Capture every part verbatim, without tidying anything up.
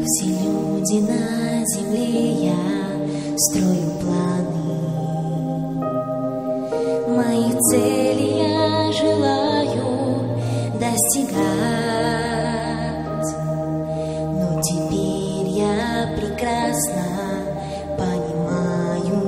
Все люди на земле, я строю планы. Мои цели я желаю достигать, но теперь я прекрасно понимаю,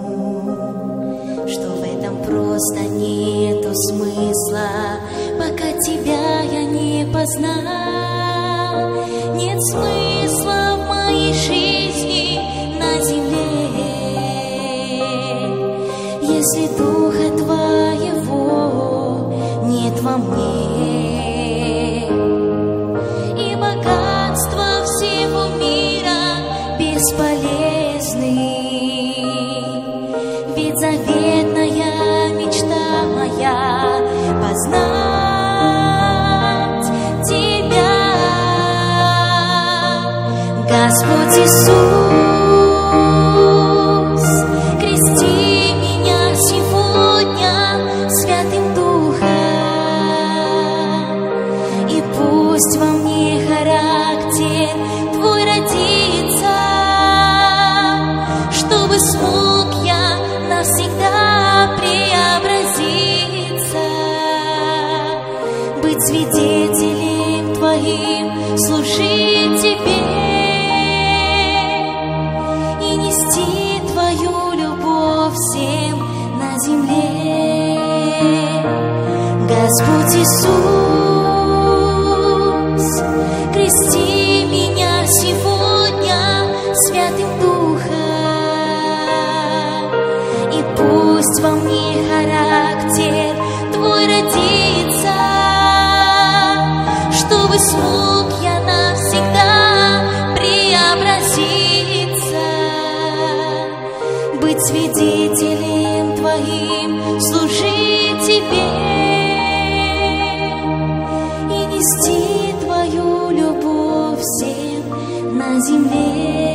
что в этом просто нету смысла, пока тебя я не познал. Нет смысла в моей жизни на земле, если духа твоего нет во мне. И богатства всего мира бесполезны, ведь заветная мечта моя — познать Господь Иисус, крести меня сегодня Святым Духом, и пусть во мне характер Твой родится, чтобы смог я навсегда преобразиться, быть свидетелем Твоим, служить Тебе, Твою любовь всем на земле. Господь Иисус, крести меня сегодня Святым Духом, и пусть во мне характер Твой родится, чтобы смог я навсегда преобразиться, быть свидетелем Твоим, служить Тебе и нести Твою любовь всем на земле.